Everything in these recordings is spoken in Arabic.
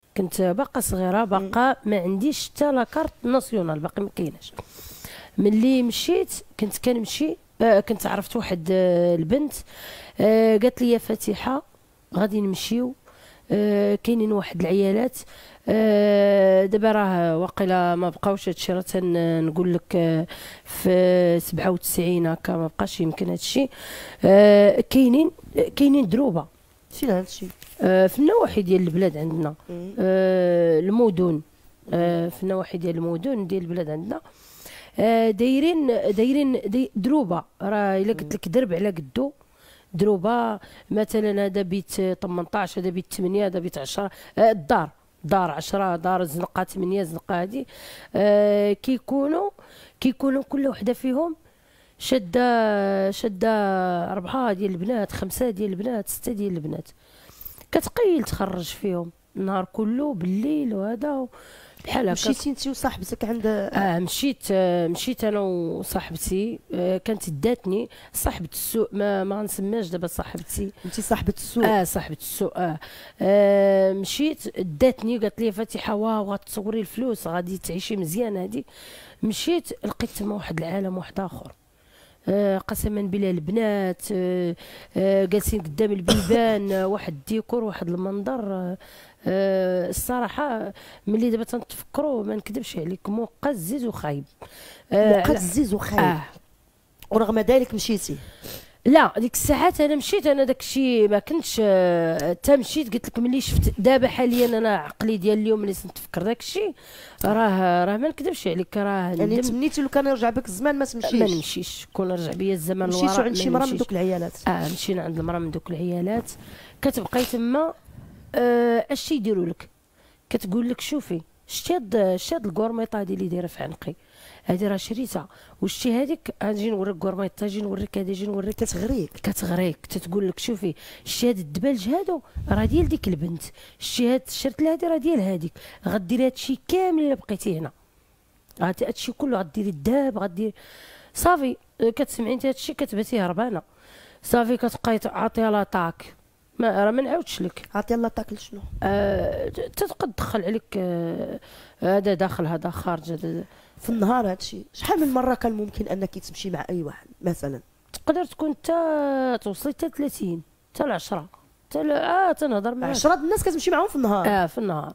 كنت باقا صغيره، باقا ما عنديش حتى لاكارت ناسيونال، باقي ما كايناش. ملي مشيت كنت كنمشي، كنت عرفت واحد البنت، قالت لي يا فاتحه غادي نمشيو، كاينين واحد العيالات، دابا راه واقيلا ما بقاوش هادشي، راه تنقول لك في 97 هكا ما بقاش يمكن هادشي، كاينين دروبه. فين هادشي؟ في النواحي ديال البلاد عندنا، المدن، في النواحي ديال المدن ديال البلاد عندنا، دايرين دروبه. راه الا قلت لك درب على قدو دروبه، مثلا هذا بيت 18، هذا بيت 8، هذا بيت 10، دار 10، دار زنقه 8 زنقه هذه، كيكونوا كل وحده فيهم شاده 4 ديال البنات، 5 ديال البنات، 6 ديال البنات، كتقيل تخرج فيهم النهار كله بالليل وهذا بحال هكا. مشيتي انت وصاحبتك عند مشيت انا وصاحبتي، كانت داتني صاحبة السوق، ما نسماش دابا صاحبتي. انت صاحبة السوق؟ صاحبة السوق. مشيت داتني قالت لي فاتحه واو غتصوري الفلوس غادي تعيشي مزيان هادي. مشيت لقيت تما واحد العالم واحد اخر، قسما بالله البنات جالسين قدام البيبان، واحد الديكور واحد المنظر، الصراحه ملي دابا تنتفكروا ما نكذبش عليك مقزز وخايب. مقزز وخايب. ورغم ذلك مشيتي؟ لا ديك الساعات انا مشيت، انا داك الشيء ما كنتش حتى مشيت. قلت لك ملي شفت دابا حاليا انا عقلي ديال اليوم ملي نتفكر داك الشيء راه ما نكذبش عليك، راه يعني تمنيتي لو كان يرجع بك الزمان ما تمشيش؟ ما نمشيش، كون رجع بيا الزمان لورا. مشيتو عند شي مرا من دوك العيالات؟ مشينا عند المرا من دوك العيالات، كتبقاي تما اش يديروا لك؟ كتقول لك شوفي شتي هاد الكورميطه هادي اللي دايره في عنقي هادي راه شريتها، وشتي هذيك غنجي نوريك كورميطه، جي نوريك هادي، جي نوريك. كتغريك تتقول لك شوفي شتي هاد الدبالج هادو راه ديال ديك البنت، شتي هاد الشرتله هادي راه ديال هذيك، غديري هادشي كامل الا بقيتي هنا، هادشي كله غديري الذهب غديري صافي. كتسمعي انت هادشي كتباتي هربانه صافي، كتبقاي عاطيها لاطاك. ما نعاودش لك عطي الله تاكل شنو. تتقد تدخل عليك هذا داخل هذا خارج. هذا في النهار هادشي شحال من مره كان ممكن انك تمشي مع اي واحد مثلا؟ تقدر تكون توصلي حتى 30 حتى 10 تنهضر مع 10 الناس كتمشي معاهم في النهار؟ في النهار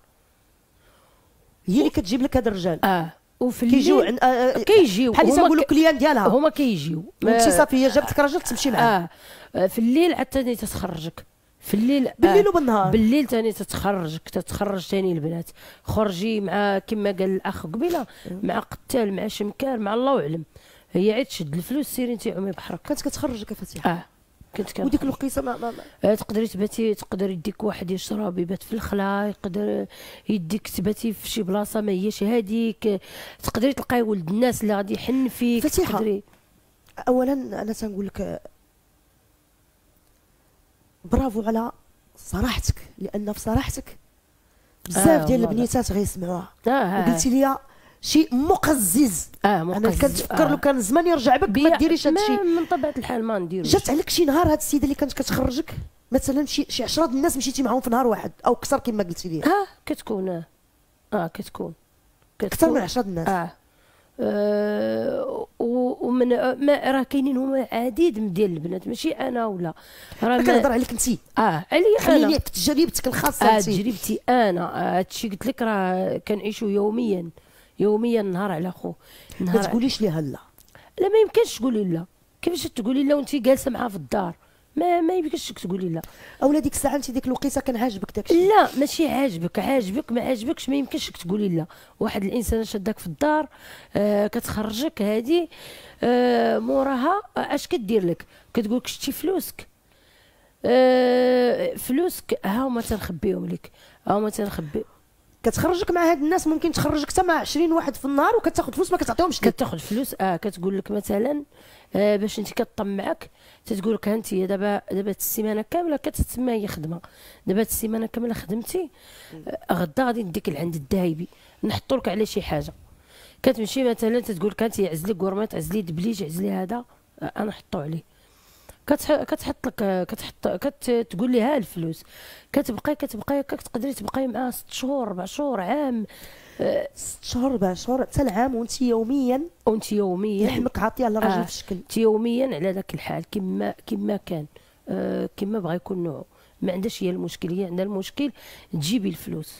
هي اللي كتجيب لك هاد الرجال. وفي الليل كيجيو بحال اللي تنقولوا كليان ديالها، هما كيجيو وانت صافي هي جابتك راجل تمشي معاه. في الليل حتى تتخرجك في الليل، بالليل وبالنهار. بالليل ثاني تتخرج ثاني البنات، خرجي مع كما قال الاخ قبيله، مع قتال مع شمكار مع الله اعلم، هي عاد تشد الفلوس سيري انت عمي بحرك. كانت كتخرجك فاتحه؟ كنت وديك الوقيته ما تقدري تباتي، تقدر يديك واحد يشرب يبات في الخلا، يقدر يديك تباتي في شي بلاصه ما هيش هذيك، تقدري تلقاي ولد الناس اللي غادي يحن فيك. تقدري اولا انا تنقول لك برافو على صراحتك، لان في صراحتك بزاف ديال البنيتات غيسمعوها. وقلتي لي شيء مقزز. انا كنتفكر لو كان الزمان يرجع بك ما ديريش هذا الشيء. من طبيعه الحال ما نديروش. جات عليك شي نهار هاد السيده اللي كانت كتخرجك مثلا شي 10 الناس مشيتي معاهم في نهار واحد او اكثر كما قلتي لي؟ كتكون كتكون اكثر من 10 الناس. ومن ما راه كاينين هما عديد ديال البنات ماشي انا ولا راه كنهضر عليك انت. عليا خليني تجربتك الخاصه انت. تجربتي انا هادشي قلت لك راه كنعيشو يوميا نهار على خو. ما تقوليش ليها لا. لا ما يمكنش تقولي لا. كيفاش تقولي لا وانت جالسه معاه في الدار؟ ما يمكنش تقولي لا. اولا ديك الساعه انت ديك الوقيته كان عاجبك داكشي؟ لا ماشي عاجبك ما عاجبكش ما يمكنش تقولي لا. واحد الانسان شدك في الدار كتخرجك هادي موراها اش كدير لك؟ كتقول لك شتي فلوسك فلوسك ها هما تنخبيهم لك، ها هما تنخبي. كتخرجك مع هاد الناس ممكن تخرجك حتى مع 20 واحد في النهار وكتاخذ فلوس ما كتعطيهمش لك. كتاخذ فلوس كتقول لك مثلا باش انت كطمعك تتقول لك انت دابا السيمانه كامله كتسمى هي خدمه، دابا السيمانه كامله خدمتي غدا غادي نديك لعند الذهبي نحطوا لك على شي حاجه. كتمشي مثلا تتقول لك انت عزلي كورميط عزلي دبليج عزلي هذا انا نحطو عليه. كتحط لك كتقول لها الفلوس، كتبقاي هكاك، تقدري تبقاي معاه 6 شهور 4 شهور عام. 6 شهور 4 شهور حتى العام، وانت يوميا لحمك عاطيه على الراجل في الشكل، انت يوميا على ذاك الحال كما كان، كما بغى يكون نوعه. ما عندهاش هي المشكل، هي عندها المشكل تجيبي الفلوس.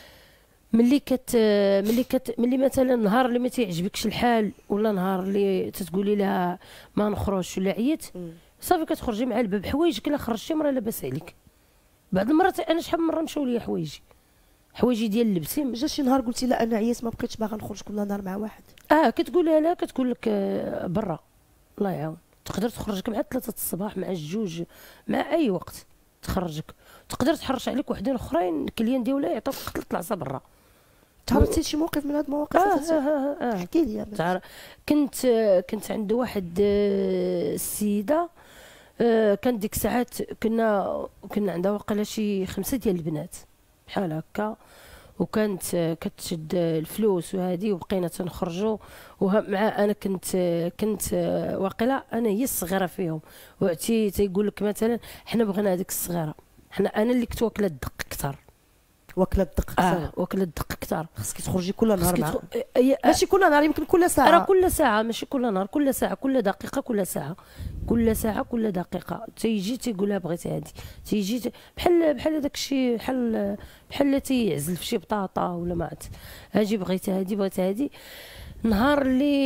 ملي مثلا نهار اللي ما تيعجبكش الحال، ولا نهار اللي تتقولي لها ما نخرجش ولا عييت، صافي كتخرجي مع الباب حوايجك. الا خرجتي مرة لاباس عليك. بعض المرات انا شحال من مره مشاو ليا حوايجي ديال اللبسي. جا شي نهار قلتي لا انا عييت ما بقيتش باغا نخرج كل نهار مع واحد، كتقولها لا، كتقول لك برا الله يعاون. تقدر تخرجك مع 3 الصباح، مع 2، مع اي وقت تخرجك. تقدر تحرش عليك وحدين اخرين الكليان ديالها يعطوك قتل العصا برا. تعرضتي شي موقف من هاد المواقف؟ احكي لي. كنت عند واحد السيده، كان ديك الساعات كنا عندها واقيلا شي 5 ديال البنات بحال هكا، وكانت كتشد الفلوس وهذه، وبقينا تنخرجوا مع انا كنت واقيلا انا هي الصغيره فيهم. وعتي تيقول لك مثلا حنا بغينا هذيك الصغيره، انا اللي كنت واكله الدق اكثر. واكله الدق اكثر. خصك تخرجي كل نهار معها، ماشي كل نهار، يمكن كل ساعه. راه كل ساعه، ماشي كل نهار، كل ساعه، كل دقيقه، كل ساعه كل دقيقه تيجي تيقول لها بغيت هذه، تيجي بحال داك الشيء، بحال تيعزل في شي بطاطا ولا ما عرفت، اجي بغيت هذه. نهار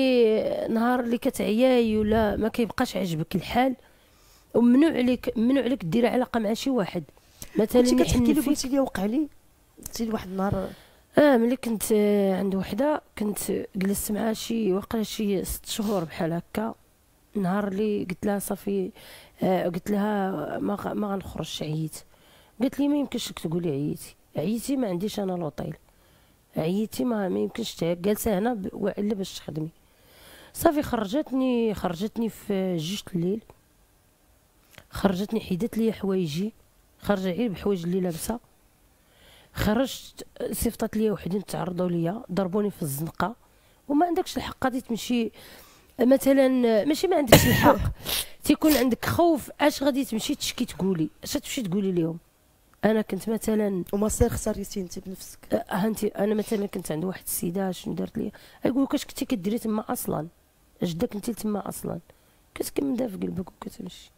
اللي كتعياي ولا ما كيبقاش عاجبك الحال، وممنوع عليك ديري علاقه مع شي واحد. مثلا كنتي كتحكي لي قلتي لي وقع لي، قلتي لي واحد النهار ملي كنت عند وحده، كنت جلست معها واقيلا شي 6 شهور بحال هكا. نهار اللي قلت لها صافي، قلت لها ما غنخرجش، عييت. قالت لي ما يمكنش لك تقولي عييتي، ما عنديش انا لوطيل، عييتي ما يمكنش جالسه هنا الا باش تخدمي. صافي خرجتني في 2 الليل، خرجتني حيدت لي حوايجي، خرجت غير بحوايج اللي لابسه. خرجت صيفطت لي وحدين تعرضوا ليا، ضربوني في الزنقه. وما عندكش الحق غادي تمشي مثلا، ماشي ما عندكش الحق، تيكون عندك خوف. اش غادي تمشي تشكي تقولي، اش تمشي تقولي لهم؟ انا كنت مثلا ومصير خسرتي انت بنفسك. انا مثلا كنت عند واحد السيده، شنو دارت لي؟ يقول لك اش كنتي كديري تما اصلا، اش داك انت تما اصلا؟ كتكملها في قلبك وكتمشي.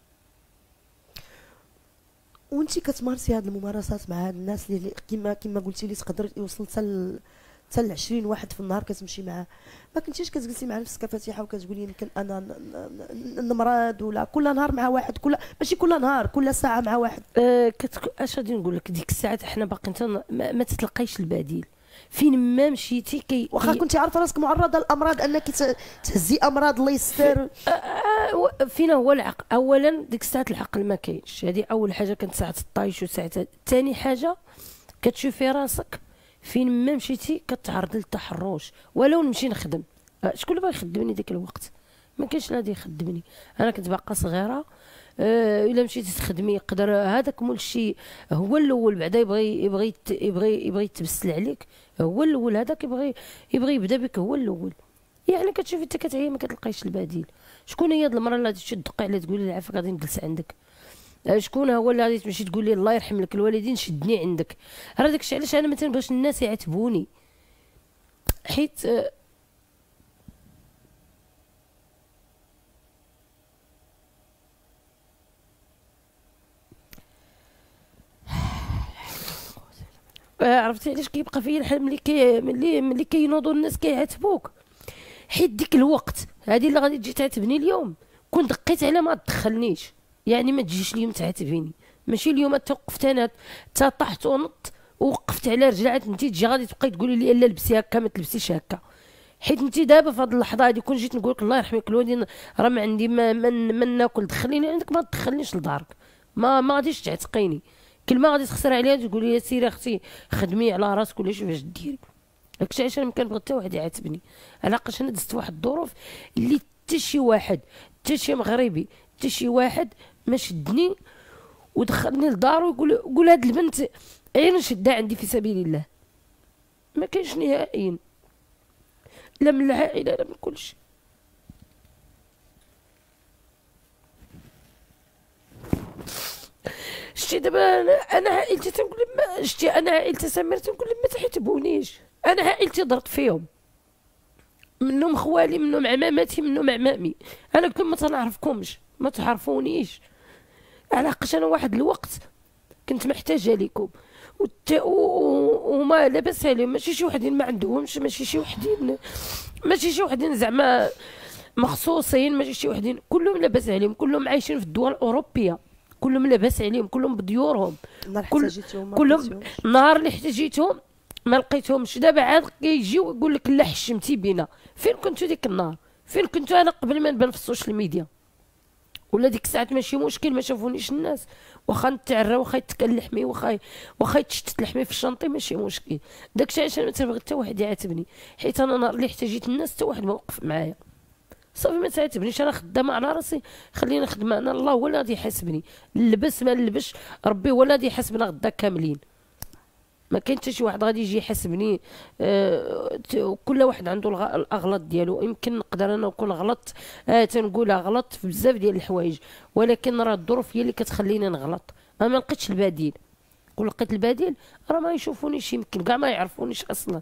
وانت كتمارسي هاد الممارسات مع هاد الناس اللي كما قلتي لي تقدر يوصل حتى 20 واحد في النهار كتمشي معاه، ما كنتيش كتجلسي مع نفسك فاتحه وكتقولي يمكن انا نمرض؟ ولا كل نهار مع واحد، ماشي كل نهار، كل ساعه مع واحد. اش غادي نقول لك، ديك الساعات حنا باقيين ما تتلقايش البديل. فين ما مشيتي واخا كنتي عارفه راسك معرضه للامراض، انك تهزي امراض الله يستر. فينا هو العقل اولا. ديك الساعه العقل ما كاينش، هذه اول حاجه. كانت ساعه الطايش وساعه. ثاني حاجه كتشوفي راسك فين ما مشيتي كتعرض للتحرش. ولو نمشي نخدم، شكون اللي بغى يخدمني ديك الوقت؟ ما كاينش اللي غادي يخدمني. انا كنت باقا صغيره. الا مشيتي تخدمي يقدر هذاك مول الشيء هو الاول، بعدا يبغي يتبسل عليك. هو الاول هذاك يبغي يبدا بك هو الاول. يعني كتشوفي انت كتعيا ما كتلقايش البديل. شكون هي هاد المراه اللي غادي تدقي عليها تقول لي العافاك غادي نجلس عندك؟ شكون هو اللي غادي تمشي تقول لي الله يرحم لك الوالدين شدني عندك؟ راه داكشي علاش انا ما تنبغيش الناس يعاتبوني، حيت عرفتي علاش كيبقى فيا الحال ملي كينوضوا الناس كيعاتبوك؟ حيت ديك الوقت هذه اللي غادي تجي تعاتبني اليوم، كون دقيت على ما تدخلنيش. يعني ما تجيش اليوم تعاتبيني، ماشي اليوم توقفت انا طحت ونط ووقفت على رجلي عاد انت تجي غادي تبقاي تقولي لي لا لبسي هكا ما تلبسيش هكا. حيت انت دابا في هذه اللحظه هذه كون جيت نقول لك الله يرحمك الوالدين راه ما عندي ما ناكل، دخليني عندك ما تدخلنيش لدارك، ما غاديش تعتقيني. كلمه غادي تخسر عليها تقولي لي سيري اختي خدمي على راسك ولا شوفي باش ديري. داكشي علاش انا ما كنبغي حتى واحد يعاتبني، علاقاش انا دزت واحد الظروف اللي حتى شي واحد، حتى شي مغربي، حتى شي واحد ما شدني ودخلني لدارو يقول هاد البنت عين نشدها عندي في سبيل الله. ما كاينش نهائيا، لا من العائله لا من كل شيء. شتي دابا انا عائلتي تنقول لهم شتي انا عائلتي سمير تنقول لهم ما تحتبونيش، انا عائلتي ضرت فيهم، منهم خوالي منهم عماماتي منهم عمامي، انا قلت لهم ما تنعرفكمش ما تعرفونيش، علاقاش انا واحد الوقت كنت محتاجه لكم وما لاباس عليهم، ماشي شي وحدين ما عندهمش، ماشي شي وحدين زعما مخصوصين، ماشي شي وحدين كلهم لاباس عليهم، كلهم عايشين في الدول الاوروبيه، كلهم لاباس عليهم، كلهم بديورهم، كلهم نهار اللي احتاجيتهم ما لقيتهمش. دابا عاد كيجيو يقول لك لا حشمتي بينا، فين كنتو ديك النهار؟ فين كنتو انا قبل ما نبان في السوشيال ميديا؟ ولا ديك الساعات ماشي مشكل ما شافونيش الناس، واخا نتعرى واخا يتكل لحمي واخا يتشتت لحمي في الشنطي ماشي مشكل، داكشي علاش انا ما تبغي حتى واحد يعاتبني، حيت انا نهار اللي احتاجيت الناس حتى واحد ما وقف معايا، صافي ما تعاتبنيش، انا خدامه على راسي، خليني نخدم انا، الله هو اللي غادي يحاسبني، نلبس ما نلبسش ربي هو اللي غادي يحاسبنا غدا كاملين، ما كاين حتى شي واحد غادي يجي يحاسبني. كل واحد عنده الاغلاط ديالو، يمكن نقدر انا نكون غلط تنقولها غلط في بزاف ديال الحوايج، ولكن راه الظروف هي اللي كتخليني نغلط، انا ما لقيتش البديل، كون لقيت البديل راه ما يشوفونيش، يمكن كاع ما يعرفونيش اصلا.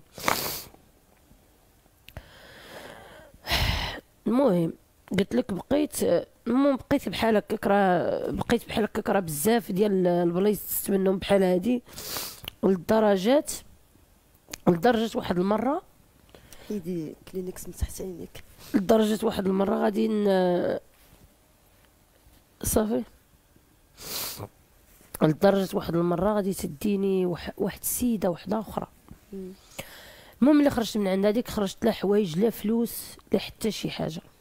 المهم قلت لك بقيت بحال هكاك، راه بزاف ديال البلايص منهم بحال هادي، لدرجة واحد المرة حيدي كلينكس من تحت عينيك، لدرجة واحد المرة غادي صافي، لدرجة واحد المرة غادي تديني واحد السيدة واحدة أخرى. المهم اللي خرجت من عند هذيك خرجت لا حوايج لا فلوس لا حتى شي حاجة،